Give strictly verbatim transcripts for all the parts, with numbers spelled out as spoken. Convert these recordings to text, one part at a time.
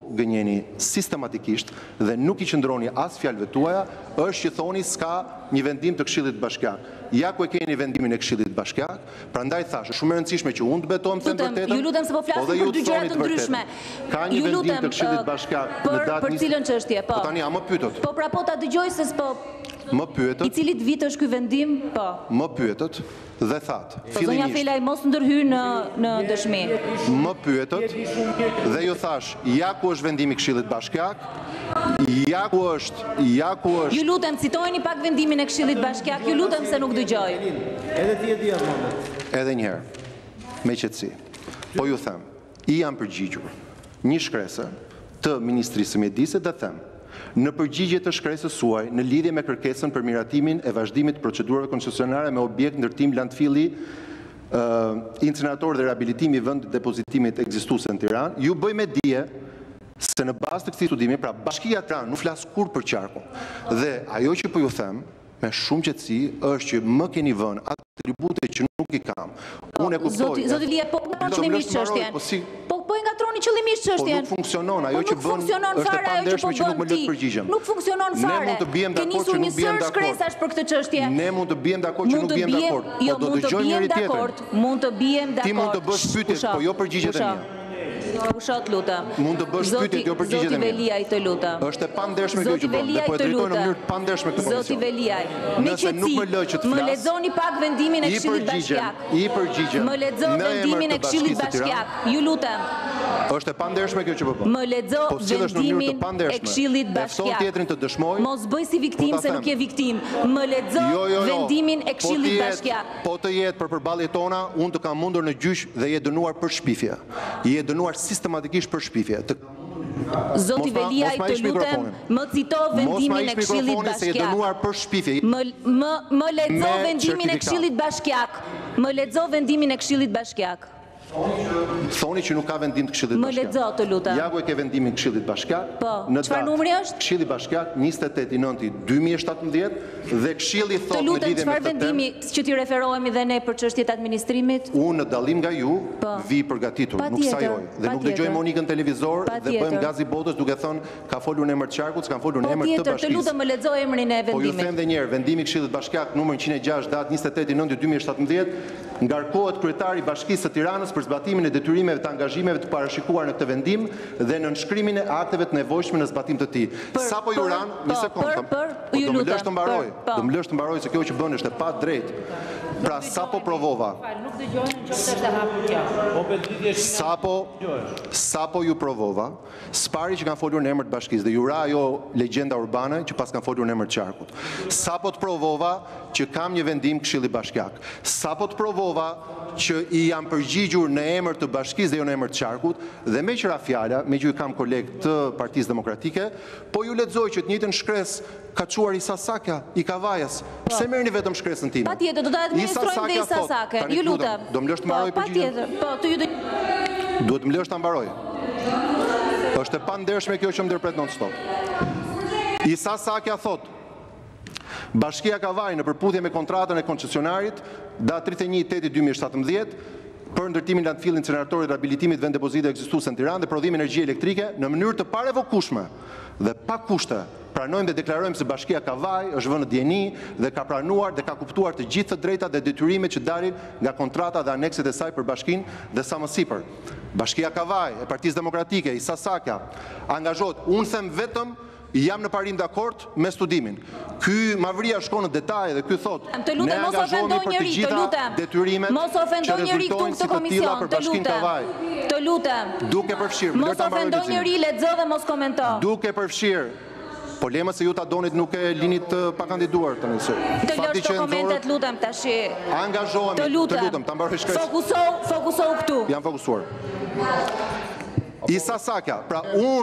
gënjeni sistematikisht dhe nuk i qëndroni as fjalëve tuaja, është që thoni s'ka një vendim të Këshillit Bashkiak. Ja ku e keni vendimin e Këshillit Bashkiak, prandaj thashë, shumë e rëndësishme që unë të betohem them vërtetën. Ju lutem se po flasim për dy gjëra të ndryshme. Ka një vendim të Këshillit Bashkiak në datë për cilën çështje, po. Po tani a më pyetët. Po pra po ta dëgjoj se s'po. Më pyetët. I cili vit është ky vendim? Po. Më pyetët dhe thatë. Po zonja Felaj mos ndërhyj në në dëshmi. Më pyetët dhe ju thash, ja ku është vendimi i Këshillit Bashkiak, ja ku është, ja ku është. Ju lutem citojeni pak vendimin e Këshillit Bashkiak, ju lutem se nuk dëgjoj. Edhe ti e di atë. Edhe një herë, me qetësi. Po ju them, i jam përgjigjur një shkresë të Ministrisë së Mjedisit dhe them, në përgjigje të shkresës suaj, në lidhje me kërkesën për miratimin e vazhdimit të procedurave koncesionare me objekt ndërtim landfilli, uh, incinerator dhe rehabilitimi vend depozitimit ekzistuese në Tiranë, ju bëj me dije se në bazë të këtij studimi, pra Bashkia Tiranë nuk flas kur për qarkun. Dhe ajo që po ju them, me shumë qetësi, është që më keni vënë atribute që nuk i kam. Unë e kuptoj. Zoti Zoti Lia, po qëllimisht çështjen. Po po e ngatroni qëllimisht çështjen. Po nuk funksionon, ajo që bën është e pandershme që nuk më lë të përgjigjem. Nuk funksionon fare. Ne mund të bijem dakord që nuk bijem dakord. Shkresash për këtë çështje. Ne mund të bijem dakord që nuk bijem dakord. Jo, mund të bijem dakord. Mund të bijem dakord. Ti mund të bësh pyetje, po jo përgjigjet e mia. Pushat lutem. Mund të bësh pyetje, jo përgjigjet e mia. Zoti Veliaj të lutem. Është e pandershme kjo që bën. Dhe po e drejtoj në mënyrë të pandershme këtë komision. Zoti Veliaj, me qetësi, më lexoni pak vendimin e Këshillit Bashkiak. I përgjigjem. Më lexo vendimin e Këshillit Bashkiak. Ju lutem. Është e pandershme kjo që po bën. Më lexo vendimin e Këshillit Bashkiak. Tjetrin të dëshmoj. Mos bëj si viktim se nuk je viktim. Më lexo vendimin e Këshillit Bashkiak. Po të jetë për përballjet tona, unë të kam mundur në gjyq dhe je dënuar për shpifje. Je dënuar sistematikisht për shpifje. Zoti Veliaj, të lutem, më cito vendimin e Këshillit Bashkiak. Më lexo vendimin e Këshillit Bashkiak. Më lexo vendimin e Këshillit Bashkiak. Thoni që nuk ka vendim të Këshillit Bashkiak. Më lexo, të lutem. Ja ku e ke vendimin Këshillit Bashkiak. Po, çfarë numri është? Këshilli Bashkiak njëzet e tetë nënti dy mijë e shtatëmbëdhjetë dhe Këshilli thotë në lidhje me këtë. Të lutem, çfarë vendimi që ti referohemi dhe ne për çështjet administrimit? Unë në dallim nga ju vi përgatitur, nuk sajoj. Dhe nuk dëgjoj Monikën televizor dhe bëjmë gazi botës duke thënë ka folur në emër të qarkut, s'kan folur në emër të bashkisë. Të lutem, më lexo emrin e vendimit. Po ju them edhe një herë, vendimi i Këshillit Bashkiak numër njëqind e gjashtë datë njëzet e tetë nënti dy mijë e shtatëmbëdhjetë ngarkohet kryetari i Bashkisë së Tiranës për zbatimin e detyrimeve të angazhimeve të parashikuar në këtë vendim dhe në nënshkrimin e akteve të nevojshme në zbatim të tij. Sapo ju ran, një sekondë. Do më lësh të mbaroj. Do më lësh të mbaroj se kjo që bën është e pa drejtë. Pra sapo provova. Nuk dëgjojnë që është e hapur kjo. Sapo sapo ju provova, spari që kanë folur në emër të Bashkisë dhe ju ra ajo legjenda urbane që pas kanë folur në emër të qarkut. Sapo të provova që kam një vendim Këshilli Bashkiak. Sapo të provova që i jam përgjigjur në emër të Bashkisë dhe jo në emër të qarkut, dhe me qëra fjala, me që ju kam kolegë të Partisë Demokratike, po ju lexoj që të njëjtën shkresë ka çuar Isa Sakja i Kavajës. Pse merrni vetëm shkresën time? Patjetër, do ta administrojmë dhe Isa Sakja. Ju lutem. Do më lësh të mbaroj përgjigjen? Patjetër. Po, të ju do Duhet më lësh ta mbaroj. Është e pandershme kjo që më ndërpret non stop. Isa Sakja thotë Bashkia Kavaj në përputhje me kontratën e koncesionarit datë tridhjetë e një tetë dy mijë e shtatëmbëdhjetë për ndërtimin landfill inceneratorit dhe rehabilitimit vend depozite ekzistuese në Tiranë dhe prodhim energjie elektrike në mënyrë të parevokueshme dhe pa kushte. Pranojmë dhe deklarojmë se Bashkia Kavaj është vënë në dieni dhe ka pranuar dhe ka kuptuar të gjithë të drejtat dhe detyrimet që dalin nga kontrata dhe anekset e saj për Bashkinë dhe sa më sipër. Bashkia Kavaj e Partisë Demokratike, Isa Sakja, angazhohet, unë them vetëm jam në parim dakord me studimin. Ky Mavria shkon në detaje dhe ky thotë ne angazhohemi për të gjitha detyrimet që rezultojnë si të tilla për Bashkinë Kavaj. Të lutem. Duke përfshirë, mos ofendoj njëri, lexo dhe mos komento. Duke përfshirë Polema se ju ta donit nuk e linit të pakandiduar të nëse. Të lësh të komentet, lutem tash. Angazhohemi, të lutem, ta mbaroj shkresë. Fokusohu, fokusohu këtu. Jam fokusuar. Isa Sakja, pra unë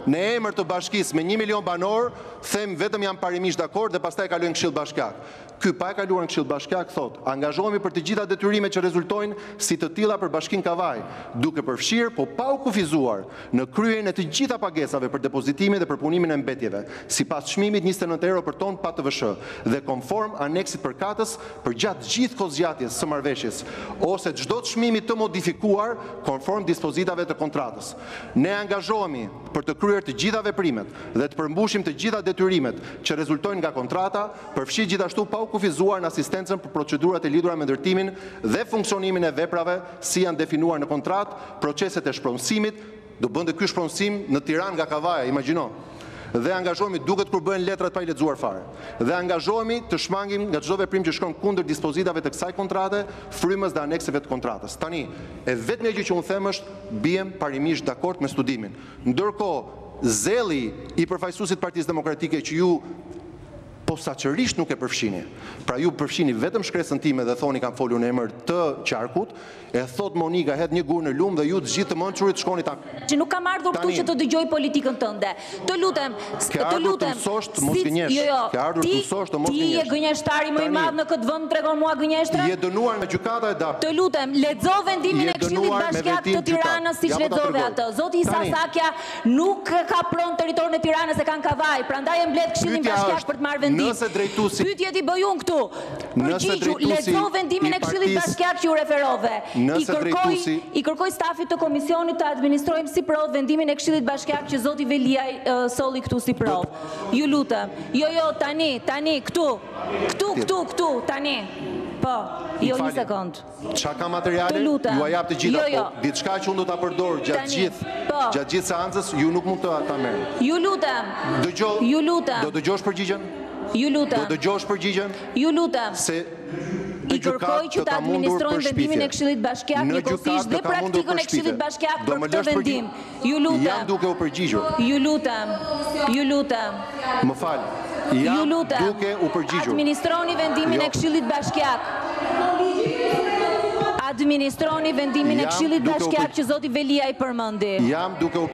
në emër të bashkisë me një milion banor, them vetëm jam parimisht dakord dhe pastaj kalojnë në Këshill Bashkiak. Ky pa e kaluar në Këshill Bashkiak thot, angazhohemi për të gjitha detyrimet që rezultojnë si të tilla për Bashkinë Kavaj, duke përfshirë, po pa u kufizuar, në kryen e të gjitha pagesave për depozitimin dhe përpunimin e mbetjeve, sipas çmimit njëzet e nëntë euro për ton pa T V S H dhe konform aneksit përkatës për gjatë gjithë kozgjatjes së marrëveshjes, ose çdo çmimi të modifikuar konform dispozitave të kontratës. Ne angazhohemi për të kryer të gjitha veprimet dhe të përmbushim të gjitha detyrimet që rezultojnë nga kontrata, përfshi gjithashtu pa u kufizuar në asistencën për procedurat e lidhura me ndërtimin dhe funksionimin e veprave si janë definuar në kontratë, proceset e shpronësimit, do bënte ky shpronësim në Tiranë nga Kavaja, imagjino. Dhe angazhohemi duket kur bëhen letrat pa i lexuar fare. Dhe angazhohemi të shmangim nga çdo veprim që shkon kundër dispozitave të kësaj kontrate, frymës dhe anekseve të kontratës. Tani, e vetmja gjë që unë them është biem parimisht dakord me studimin. Ndërkohë, zeli i përfaqësuesit Partisë Demokratike që ju posaçërisht nuk e përfshini. Pra ju përfshini vetëm shkresën time dhe thoni kam folur në emër të qarkut, e thot Monika hedh një gur në lum dhe ju të gjithë të mençurit shkoni ta. Që nuk kam ardhur këtu që të dëgjoj politikën tënde. Të lutem, të lutem. Jo, jo. Ke ardhur të mësosh të mos gënjesh. Ti je gënjeshtari më i madh në këtë vend, tregon mua gënjeshtre? Je dënuar nga gjykata e D A P. Të lutem, lexo vendimin e Këshillit Bashkiak të Tiranës siç lexove atë. Zoti Isa Sakja nuk ka pronë territorin e Tiranës e kanë Kavaj, prandaj e mbledh Këshillin Bashkiak për të marrë vendim. Nëse drejtuesi Pyetje ti bëj unë këtu. Përgjigju, lexo vendimin e Këshillit Bashkiak që ju referove. I kërkoj i kërkoj stafit të komisionit të administrojmë si provë vendimin e Këshillit Bashkiak që zoti Veliaj uh, solli këtu si provë. Ju lutem. Jo, jo, tani, tani, këtu. Këtu, këtu, këtu, tani. Po, jo një sekond. Çka ka materiale? Ju a jap të gjitha, po diçka që unë do ta përdor gjatë gjithë, gjatë gjithë seancës, ju nuk mund të ta merrni. Ju lutem. Dëgjoj. Ju lutem. Do dëgjosh përgjigjen? Ju lutem. Do dëgjosh përgjigjen? Ju lutem. Se I kërkoj që të administrojnë vendimin e Këshillit Bashkiak njëkohësisht dhe praktikën e Këshillit Bashkiak për këtë vendim. Ju lutem. Jam duke u përgjigjur. Ju lutem. Ju lutem. Më fal. Jam duke u përgjigjur. Administroni vendimin e Këshillit Bashkiak. Administroni vendimin e Këshillit Bashkiak që zoti Veliaj përmendi. Jam duke u